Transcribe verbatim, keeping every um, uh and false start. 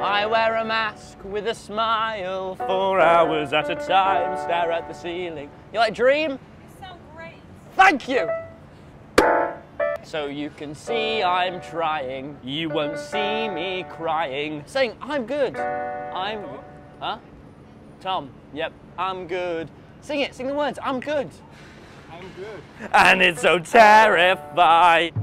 I wear a mask with a smile for hours at a time, stare at the ceiling. You like Dream? You sound great. Thank you! So you can see I'm trying, you won't see me crying. Saying, I'm good, I'm... Huh? Tom, yep, I'm good. Sing it, sing the words, I'm good. I'm good. And it's so terrifying.